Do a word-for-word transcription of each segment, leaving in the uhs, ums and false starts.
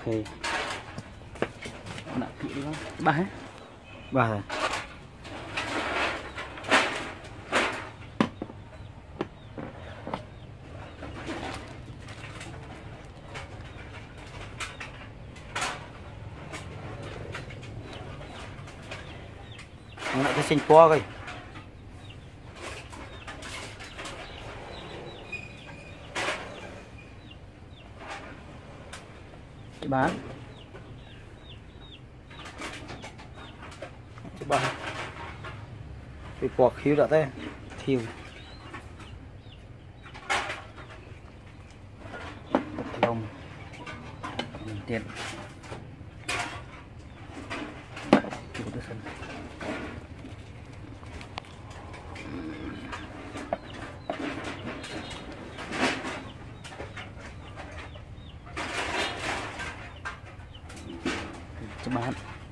ok đặt kỹ đi ba hết ba rồi lại cái sinh po coi chị bán chị bán cái quạt khiếu đã thế thiêu lông tiền chịu được sân cho bán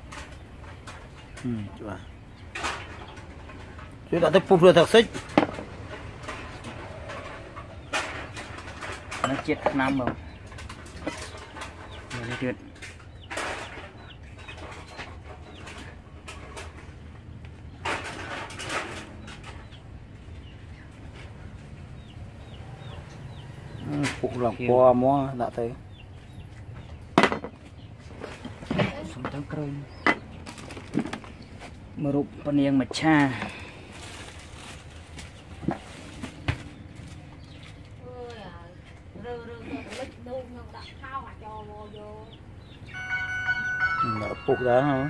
ừ chú à chú đã tới phục rồi thật xích nó chết năm rồi nó chết phụ lòng qua mua đã tới tấm cây mà rụp bên yên mà cha nó phục đó hả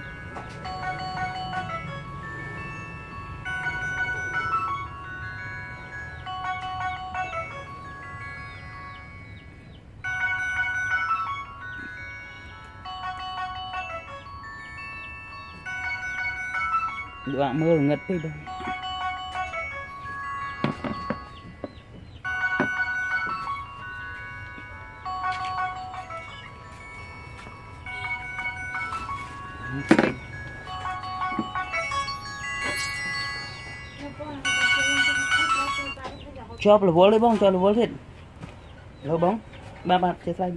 đoạn mưa ngất đi đâu cho là vô lấy bông cho là vô thịt lấy bóng ba bạn chơi tay mà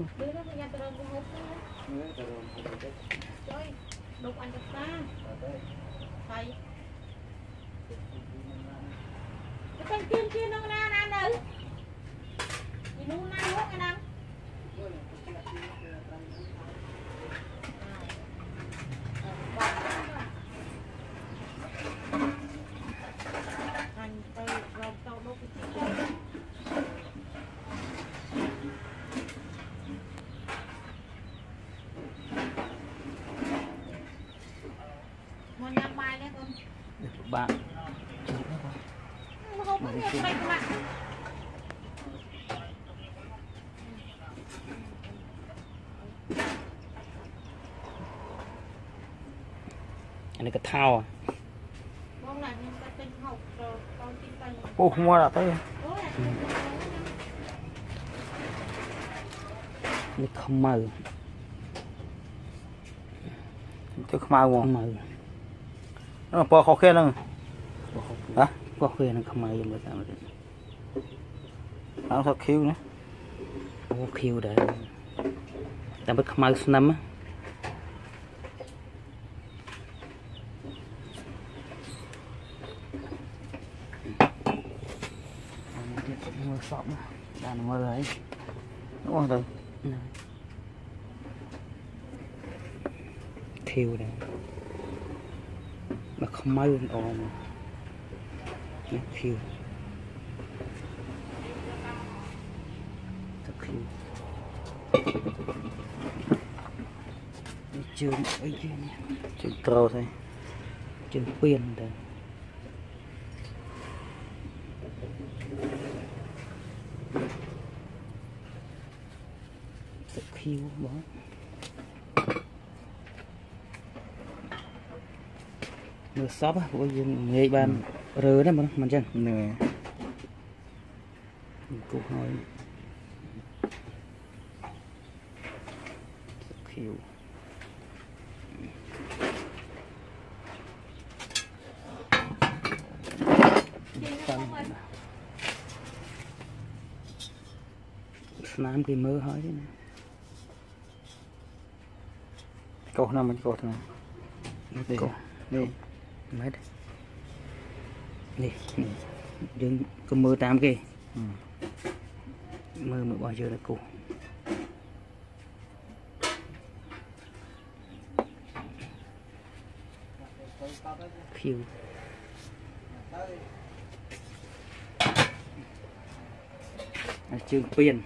cái kia kia nó na na nữ thì nó na hốt cái năng anh tay rau tao đốt cái gì một nhang bài đấy con bạn anh này cái thao à ô không mua đã tới này không mờ tôi không mờ không mờ nó bỏ khó khăn không hả có khuyên nó không ai mà sao nó thật khiêu nữa có khiêu để ta biết không ai năm á mưa sọm đàn mưa ấy đúng không từ khiêu đây mà không may ồ mà khiêu thật khiêu trường ấy chứ trường trâu thôi trường quyền thôi thật khiêu đó mưa sóp á của người ban rơ đó mà mình chân nè cũng hỏi khiêu nám cái mơ hỏi thế này câu nào mình câu thế này đây đây mấy đây đây đừng có mưa tam kì mưa mới bao giờ là cô khiêu chương pin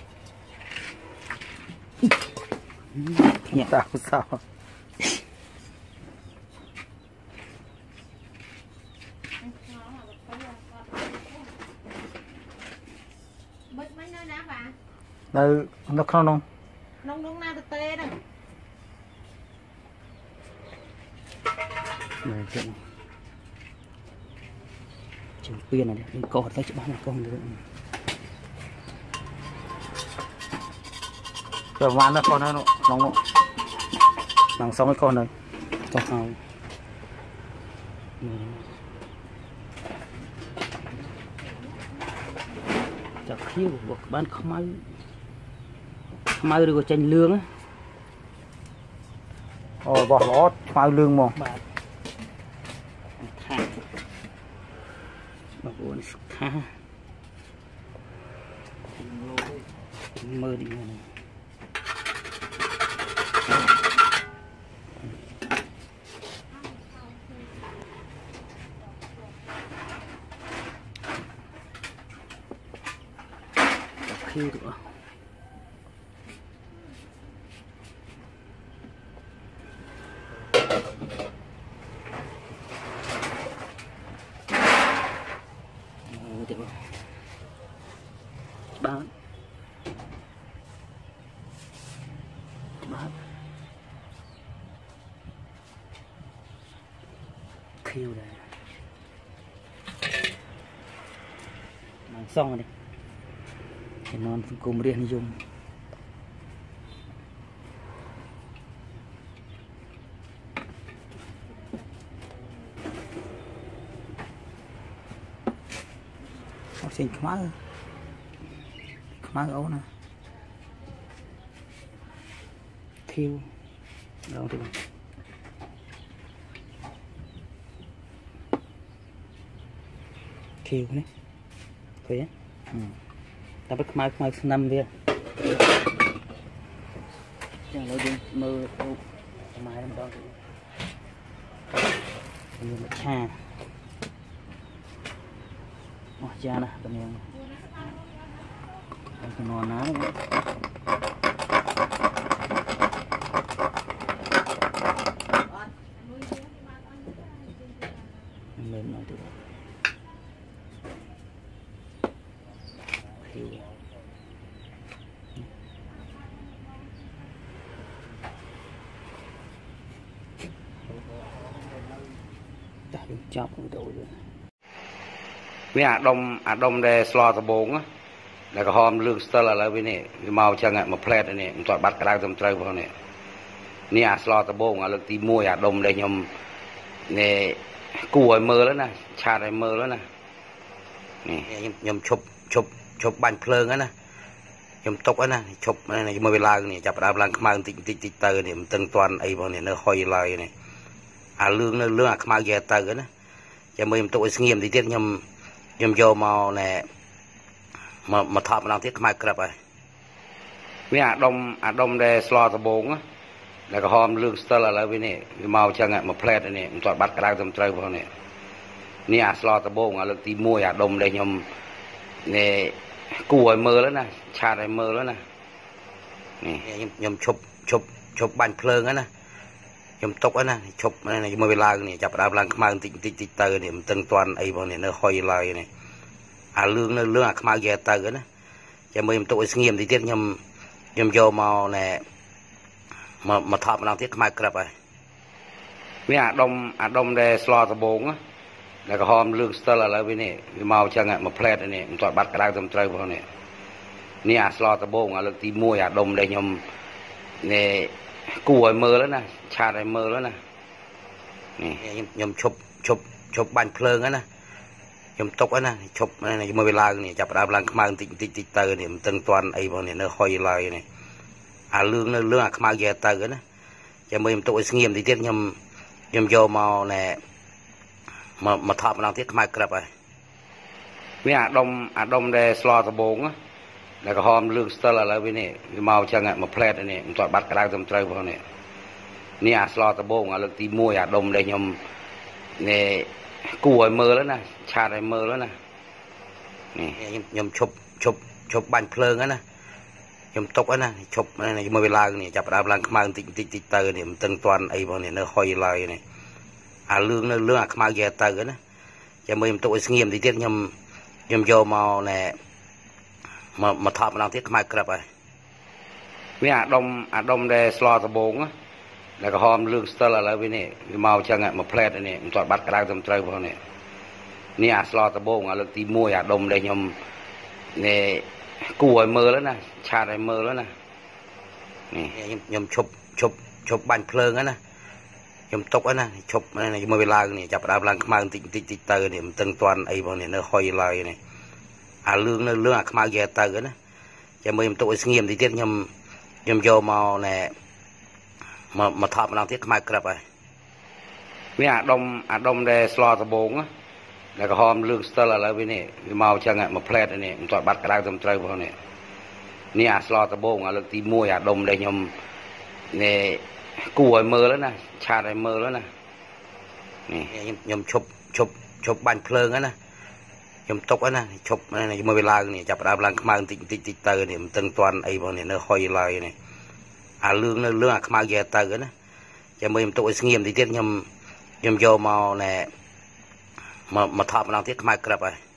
nhẹ sao sao nơi nó không nông nông nông na tê đâu này chuyện chương pin này đi cột với chữ bán là con được rồi van nó con nó nóng nóng nóng xong cái con này con hào chặt khiêu buộc bán không ai không ai được tranh lương á ồ bỏ lót phao lương mà thả bảo bố nó thả mơ đi này khiêu được bán bán khiêu đây mang xong rồi đi thì non cùng riêng dùng học sinh khá khá ấu nè thiêu đâu thì thiêu này thấy á ừ. Ta bắt mai mai năm viên chẳng lấy đi mơ mai làm đó như một cha oh, cha nè tụi em cái nón ná mềm nói được chọc đồ rồi mấy à đông à đông để slo tập bốn á là cái hòm lương sơ là lấy này màu chẳng hạn một plate này một bắt cái đai tầm trời vào này nè à slo tập bốn à lực tí mua à đông để nhom nè cùi mơ đó nè cha này mơ đó nè nè nhom chụp chụp chụp bàn phơi á nè nhom tóc á nè chụp này mơ về la này chập đạp lang mang tịt tịt tịt tơ này từng toàn ấy vào này nó hoi lại này à lương nó lương à mang về tơ á nè cho mình tụi nghiêm thì tiết nhom nhom vô màu nè mà mà thọ mà đang thiết mai cướp rồi mấy à đông à đông để slo tập bốn á là cái hòm lương sơ là lấy này màu chẳng hạn một plate này một bắt cái đai tầm trời vào này nè à slo tập bốn à lực tí mua à đông để nhom nè cùi mơ đó nè cha này mơ đó nè nè nhom chụp chụp chụp bàn phơi á nè nhom tóc á nè chụp này mơ về la này chập đạp lang mang tịt tịt tịt tơ này từng toàn ấy vào này nó hoi lại này à lương nó lương à mang về tơ á cho mình tụi nghiêm thì tiết nhom nhom vô màu nè mà mà thọ mà đang thiết mai cướp rồi mấy à đông à đông để slo tập bốn á là cái hòm lương sơ là lấy này màu chẳng hạn một plate này một bắt cái đai tầm trời vào này nè à slo tập bốn à lực tí mua à đông để nhom nè cùi mơ đó nè cha này mơ đó nè nè nhom chụp chụp chụp bàn phơi á nè nhom tóc á nè chụp này mơ về la này chập đạp lang mang tịt tịt tịt tơ này từng toàn ấy vào này nó hoi lại này à lương nó lương à mang về tơ á nè จะมือมันตัวเงียบที่เทียนยำยำโยมาเนี่ยมามาทอดมันเอาที่ขมายกลับไปเนี่ยดมอาดมได้สลอตะโบงอะแล้วก็หอมเรื่องสเตอร์อะไรไปนี่มาจังไงมาเพลทอันนี้มันจอดบัตรกระดาษจำเตยพวกนี้เนี่ยสลอตะโบงอะเรื่องตีมวยอาดมได้ยำเนี่ยกู้ไอ้มือแล้วนะชาไอ้มือแล้วนะนี่ยำชบชบชบบันเพลิงอะนะยำตกอะนะชบอะไรนะเมื่อเวลาเนี่ยจับดาบลังขมายติดติดติดเตยเนี่ยมันตึงตอนไอ้พวกนี้เนื้อหอยลอยเนี่ยอาเรื่องเนื้อเรื่องขมายแย่เตยนะจะมือมันตัวเงียบที่เทียนยำยำโยมาเนี่ยมามาทอดมันเอาที่ขมายกลับไปเนี่ยดมอาดมได้สลอตะโบงอะแล้วก็หอมเรื่องสเตอร์อะไรไปนี่มาจังไงมาเพลทอันนี้มันจอดบัตรกระดาษจำเตยพวกนี้เนี่ยสลอตะโบงอะเรื่องตีมวยอาดมได้ยำเนี่ยกู้ไอ้มือแล้วนะชาไอ้มือแล้วนะนี่ยำชบชบชบบันเพลิงอะนะยำตกอะนะชบอะไรนะเมื่อเวลาเนี่ยจับดาบลังขมายติดติดติดเตยเนี่ยมันตึงตอนไอ้พวกนี้เนื้อหอยลอยเนี่ยอาเรื่องเนื้อเรื่องขมายแย่เตยนะจะมือมันตัวเงียบที่เทียนยำยำโยมาเนี่ยมามาทอดมันเอาที่ขมายกลับไปเนี่ยดมอาดมได้สลอตะโบงอะแล้วก็หอมเรื่องสเตอร์อะไรไปนี่มาจังไงมาเพลทอันนี้มันจอดบัตรกระดาษจำเตยพวกนี้เนี่ยสลอตะโบงอะเรื่องตีมวยอาดมได้ยำเนี่ยกู้ไอ้มือแล้วนะชาไอ้มือแล้วนะนี่ยำชบชบชบบันเพลิงอะนะยำตกอะนะชบอะไรนะเมื่อเวลาเนี่ยจับดาบลังขมายติดติดติดเตยเนี่ยมันตึงตอนไอ้พวกนี้เนื้อหอยลอยเนี่ยอาเรื่องเนื้อเรื่องขมายแย่เตยนะจะมือมันตัวเงียบที่เทียนยำยำโยมาเนี่ยมามาทอดมันเอาที่ขมายกลับไป